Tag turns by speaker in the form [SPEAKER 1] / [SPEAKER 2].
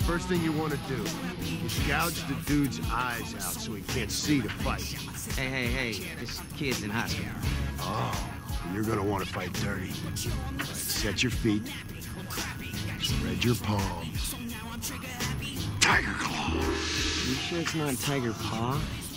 [SPEAKER 1] First thing you want to do is gouge the dude's eyes out so he can't see the fight.
[SPEAKER 2] Hey, this kid's in hospital.
[SPEAKER 1] Oh, you're gonna want to fight dirty. Right, set your feet. Spread your palms. Tiger Claw!
[SPEAKER 2] You sure it's not Tiger Paw?